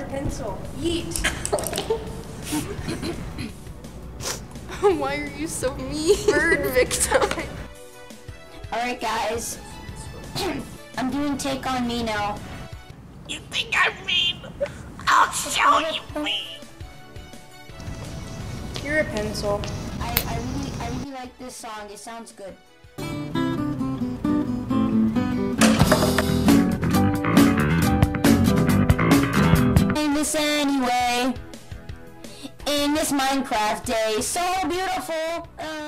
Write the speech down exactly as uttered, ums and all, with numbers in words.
pencil. Yeet. Why are you so mean? Bird victim. Alright guys, I'm doing Take On Me now. You think I'm mean? I'll show you mean. You're a pencil. I, I really I really like this song, it sounds good. In this anyway, in this Minecraft day, so beautiful. Uh,